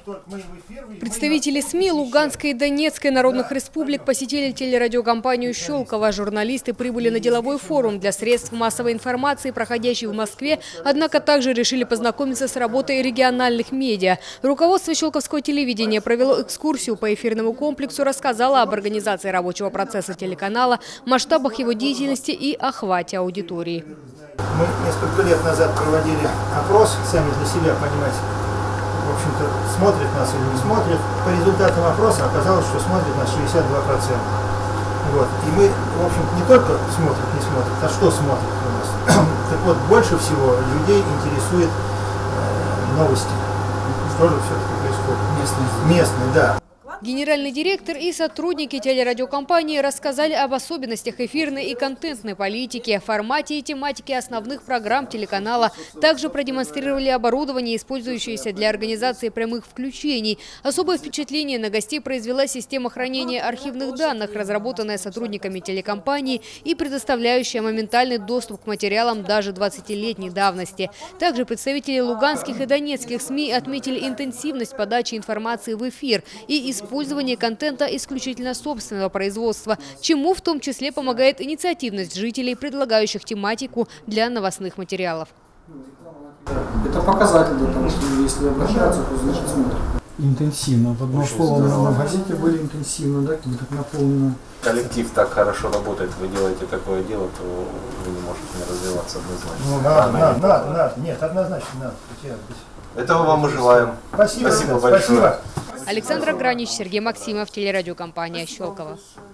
Представители СМИ Луганской и Донецкой народных республик посетили телерадиокомпанию «Щелково». Журналисты прибыли на деловой форум для средств массовой информации, проходящий в Москве, однако также решили познакомиться с работой региональных медиа. Руководство щелковского телевидения провело экскурсию по эфирному комплексу, рассказало об организации рабочего процесса телеканала, масштабах его деятельности и охвате аудитории. Мы несколько лет назад проводили опрос, сами для себя понимать, в общем-то, смотрят нас или не смотрят. По результатам опроса оказалось, что смотрят нас 62%. Вот. И мы, в общем, не только смотрят, не смотрят, а что смотрят у нас. Так вот, больше всего людей интересует новости. Что же все-таки происходит? Местные, да. Генеральный директор и сотрудники телерадиокомпании рассказали об особенностях эфирной и контентной политики, формате и тематике основных программ телеканала. Также продемонстрировали оборудование, использующееся для организации прямых включений. Особое впечатление на гостей произвела система хранения архивных данных, разработанная сотрудниками телекомпании и предоставляющая моментальный доступ к материалам даже 20-летней давности. Также представители луганских и донецких СМИ отметили интенсивность подачи информации в эфир и использование контента исключительно собственного производства, чему в том числе помогает инициативность жителей, предлагающих тематику для новостных материалов. Это показатель для того, что если обращаются, то значит смотрят. Интенсивно. В одно слово в газете были интенсивно, да, как наполнено. Коллектив так хорошо работает, вы делаете такое дело, то вы не можете не развиваться однозначно. Ну, надо. Нет, однозначно надо. Этого вам и желаем. Спасибо большое. Спасибо. Александра Гранич, Сергей Максимов, телерадиокомпания «Щелково».